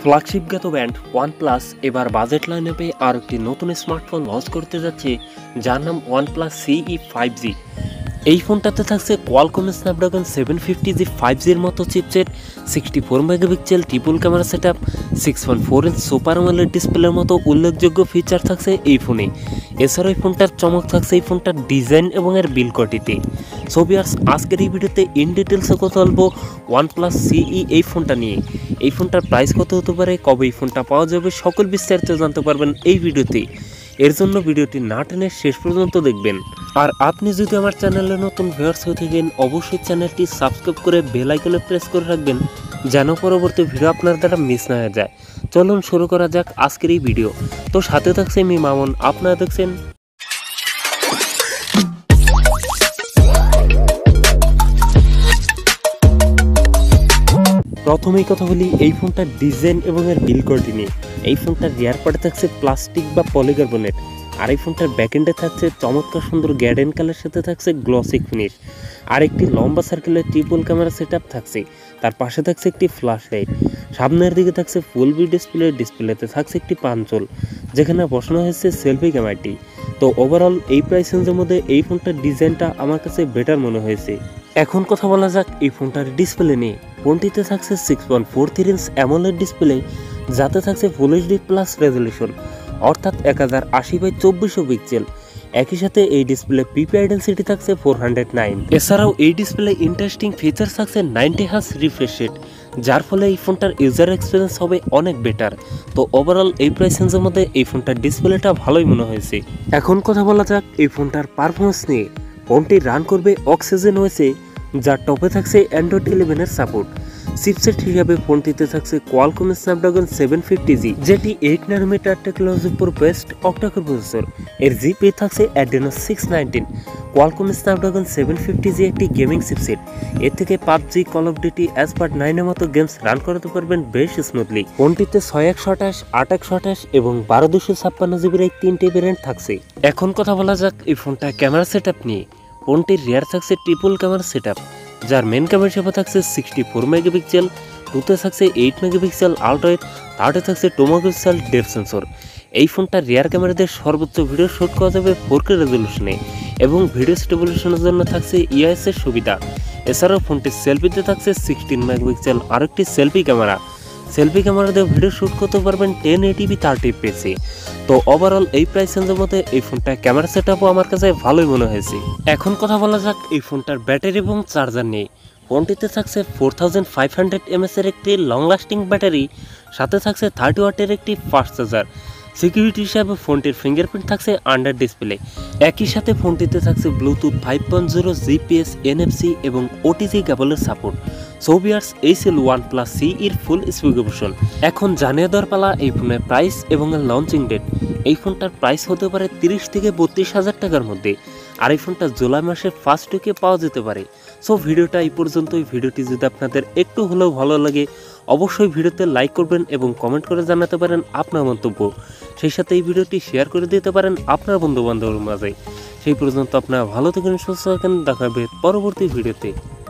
ফ্ল্যাগশিপগত brand OnePlus এবার budget লাইনআপে আর একটি নতুন স্মার্টফোন লঞ্চ করতে যাচ্ছে, যার নাম OnePlus CE 5G। এই ফোনটাতে থাকছে কোয়ালকম স্ন্যাপড্রাগন 750G 5G'র মতো chipset, 64 megapixel triple camera setup, 6.4 inch super AMOLED ডিসপ্লের মতো উল্লেখযোগ্য ফিচার থাকছে এই ফোনে। এছাড়াও এই ফোনটার চমক থাকছে এই ফোনটার ডিজাইন এবং এর বিল্ড কোয়ালিটিতে। সো ভিউয়ার্স, আজকের এই ভিডিওতে ইন ডিটেলসে কথা বলবো OnePlus CE এই ফোনটা নিয়ে। এই ফোনটার প্রাইস কত হতে পারে, কবে এই ফোনটা পাওয়া যাবে, সকল বিস্তারিত জানতে পারবেন এই ভিডিওতে। এর জন্য ভিডিওটি না টেনে শেষ পর্যন্ত দেখবেন। আর আপনি যদি আমার চ্যানেলে নতুন ভিউয়ার্স হয়ে থাকেন, অবশ্যই চ্যানেলটি সাবস্ক্রাইব করে বেল আইকনে প্রেস করে রাখবেন, যেন পরবর্তী ভিডিও আপনার দ্বারা মিস না হয়ে যায়। চলুন শুরু করা যাক আজকের এই ভিডিও। তো সাথে থাকছে আমি মামুন, আপনারা দেখছেন প্রথমেই কথা বলি এই ফোনটার ডিজাইন এবং এর বিল্ড কোয়ালিটি নিয়ে। এই ফোনটার রিয়ার পার্টে থাকছে প্লাস্টিক বা পলিকার্বনেট, আর এই ফোনটার ব্যাকএন্ডে থাকছে চমৎকার সুন্দর গোল্ডেন কালার সাথে থাকছে গ্লসি ফিনিশ, আর একটি লম্বা সার্কেলের ট্রিপল ক্যামেরা সেটআপ থাকছে। তার পাশে থাকছে একটি ফ্ল্যাশ লাইট, সামনের দিকে থাকছে ফুল ভি ডিসপ্লেতে থাকছে একটি পাঞ্চল, যেখানে বসানো হয়েছে সেলফি ক্যামেরাটি। তো ওভারঅল এই প্রাইস রেঞ্জের মধ্যে এই ফোনটার ডিজাইনটা আমার কাছে বেটার মনে হয়েছে। এখন কথা বলা যাক এই ফোনটার ডিসপ্লে নিয়ে। ফোনটিতে থাকছে 6.43 ইঞ্চ অ্যামোলেড ডিসপ্লে, যাতে থাকছে ফুল এইচডি প্লাস রেজলিউশন, অর্থাৎ 1080x2400 পিক্সেল। একই সাথে এই ডিসপ্লে পিপিআই ডেন্সিটি থাকছে 409। এছাড়াও এই ডিসপ্লে ইন্টারেস্টিং ফিচার থাকছে 90 হার্জ রিফ্রেশ রেট, যার ফলে এই ফোনটার ইউজার এক্সপিরিয়েন্স হবে অনেক বেটার। তো ওভারঅল এই প্রাইস রেঞ্জের মধ্যে এই ফোনটার ডিসপ্লেটা ভালোই মনে হয়েছে। এখন কথা বলা যাক এই ফোনটার পারফরমেন্স নিয়ে। ফোনটি রান করবে অক্সিজেন ওএসে, যার টপে থাকছে অ্যান্ড্রয়েড 11-এর সাপোর্ট। চিপসেট হিসাবে ফোনটিতে থাকছে কোয়ালকম স্ন্যাপড্রাগন 750G, যেটি 8 ন্যানোমিটার টেকনোলজির উপর বেস্ট অক্টাকোর প্রসেসর। এর জিপি থাকছে Adreno 619। কোয়ালকম স্ন্যাপড্রাগন 750G একটি গেমিং চিপসেট। এর থেকে PUBG, call of duty, Asphalt 9-এর মতো গেমস রান করাতে পারবেন বেশ স্মুথলি। ফোনটিতে 6128, 828 এবং 12256GB এই তিনটি ভেরিয়েন্ট থাকছে। এখন কথা বলা যাক এই ফোনটা ক্যামেরা সেটআপ নিয়ে। ফোনটির রিয়ার থাকছে ট্রিপল ক্যামেরা সেটআপ, যার মেন ক্যামেরা হিসেবে থাকছে 64 মেগাপিক্সেল, টুতে থাকছে 8 মেগাপিক্সেল আল্ট্রাওয়াইড, থার্ডে থাকছে 2 মেগাপিক্সেল ডেপথ সেন্সর। এই ফোনটার রিয়ার ক্যামেরা দিয়ে সর্বোচ্চ ভিডিও শুট করা যাবে 4K রেজলিউশনে, এবং ভিডিও স্টেবিলাইজেশনের জন্য থাকছে EIS এর সুবিধা। এছাড়াও ফোনটির সেলফিতে থাকছে 16 মেগাপিক্সেল আরেকটি সেলফি ক্যামেরা। সেলফি ক্যামেরা দিয়ে ভিডিও শ্যুট করতে পারবেন 1080p 30fps। তো ওভারঅল এই প্রাইস রেঞ্জের মধ্যে এই ফোনটা ক্যামেরা সেটআপও আমার কাছে ভালোই মনে হয়েছে। এখন কথা বলা যাক এই ফোনটার ব্যাটারি এবং চার্জার নিয়ে। ফোনটিতে থাকছে 4500 mAh এর একটি লং লাস্টিং ব্যাটারি, সাথে থাকছে 30 ওয়াটের একটি ফাস্ট চার্জার। সিকিউরিটি হিসাবে ফোনটির ফিঙ্গারপ্রিন্ট থাকছে আন্ডার ডিসপ্লে। একই সাথে ফোনটিতে থাকছে ব্লুটুথ 5.0, জিপিএস, NFC এবং OTG কেবলের সাপোর্ট। সো ভিউয়ার্স, এই ছিল OnePlus CE ফুল স্পেসিফিকেশন। এখন জানিয়ে দেওয়ার পালা এই ফোনের প্রাইস এবং এর লঞ্চিং ডেট। এই ফোনটার প্রাইস হতে পারে 30 থেকে 32,000 টাকার মধ্যে, আর এই ফোনটা জুলাই মাসের ফার্স্ট উইকে পাওয়া যেতে পারে। সো ভিডিওটা এই পর্যন্তই। ভিডিওটি যদি আপনাদের একটু হলেও ভালো লাগে, অবশ্যই ভিডিওতে লাইক করবেন এবং কমেন্ট করে জানাতে পারেন আপনার মন্তব্য। সেই সাথে এই ভিডিওটি শেয়ার করে দিতে পারেন আপনার বন্ধু বান্ধবের মাঝে। সেই পর্যন্ত আপনারা ভালো থাকেন, সুস্থ থাকেন, দেখা হবে পরবর্তী ভিডিওতে।